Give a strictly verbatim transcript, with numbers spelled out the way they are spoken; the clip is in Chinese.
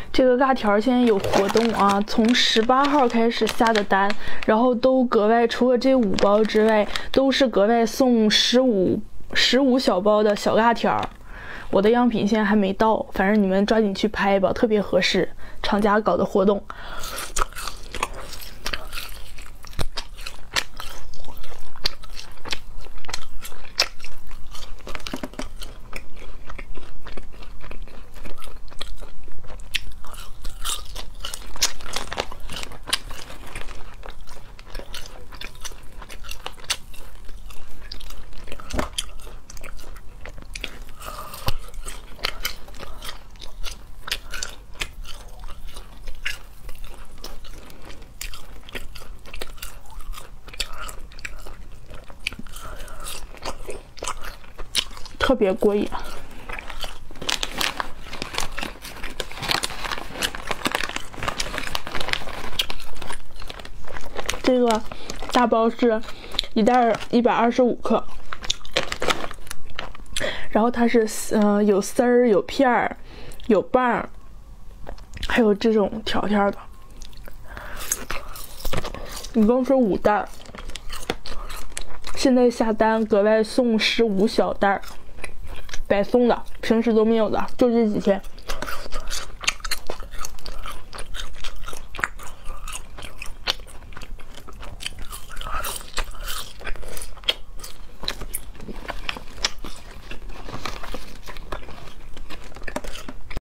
这个辣条现在有活动啊，从十八号开始下的单，然后都格外，除了这五包之外，都是格外送十五十五小包的小辣条。我的样品现在还没到，反正你们抓紧去拍吧，特别合适，厂家搞的活动。特别过瘾。这个大包是一袋一百二十五克，然后它是嗯、呃、有丝儿、有片儿、有棒儿，还有这种条条的，一共是五袋。现在下单格外送十五小袋。白送的，平时都没有的，就这几天。